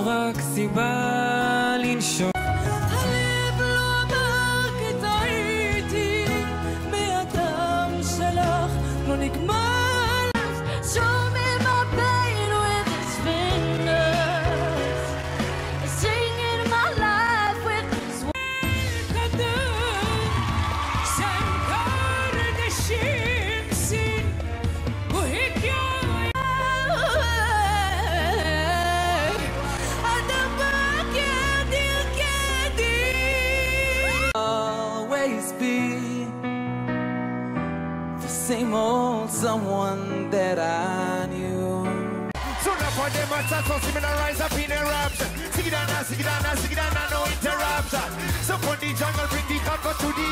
זו רק סיבה לנשום. הלב לא אמר כי טעיתי, מהדם שלך לא נגמר. Show me my pain with his fingers, singing my life with his kadın sen kardeşimsin bu hikaye. Always be the same old someone that I knew. So now for them I start to see me rise up in the raps. Sing it down, sing it down, sing it down, no interruption. So for the jungle bring the congo to the